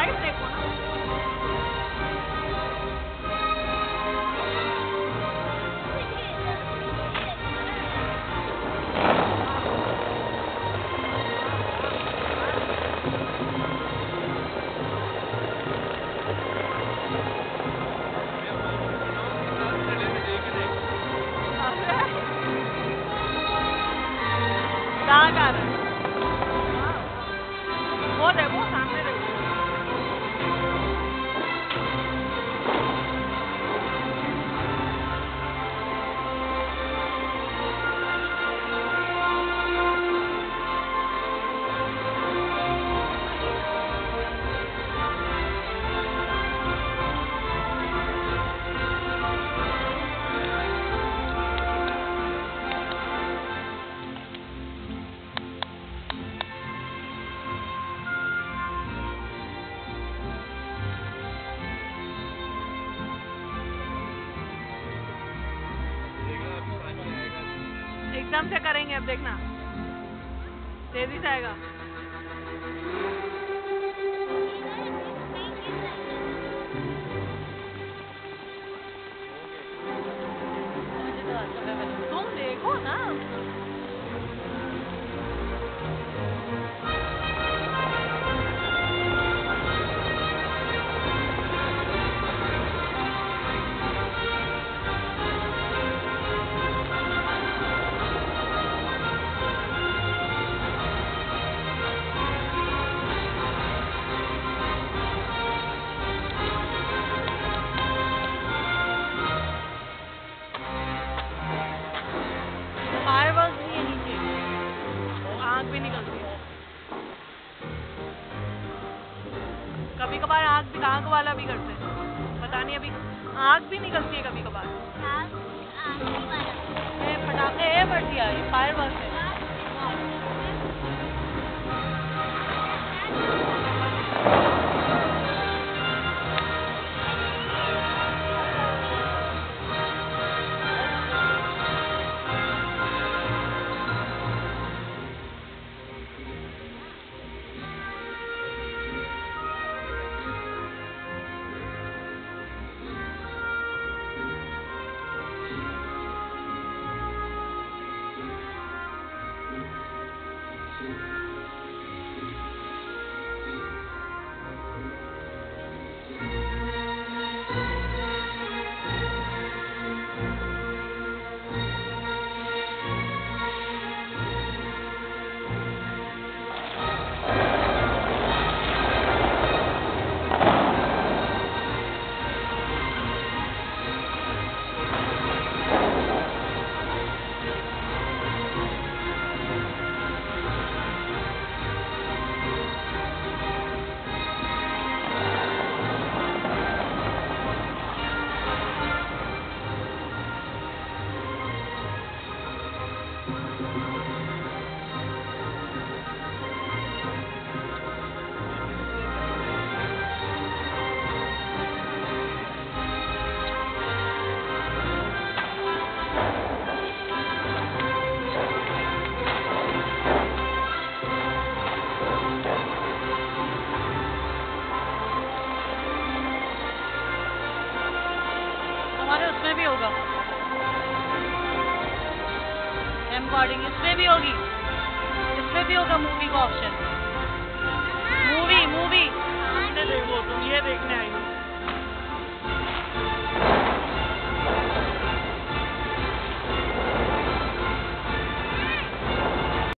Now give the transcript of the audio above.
Side देखो ना। दाग आ रहा है। वो देखो सामने देखो। एकदम से करेंगे अब देखना, तेजी से आएगा। तुम देखो ना। फायरवर्क्स भी है नीचे, आग भी निकलती है। कभी कभार आग वाला भी करते हैं, पता नहीं अभी आग भी निकलती है कभी कभार। पटाखे है बढ़िया, फायरवर्क्स है। हमारे उसमें भी होगा एम्बॉडिंग, इसमें भी होगी, इसमें भी होगा मूवी का ऑप्शन। मूवी देखो तुम, ये देखने आई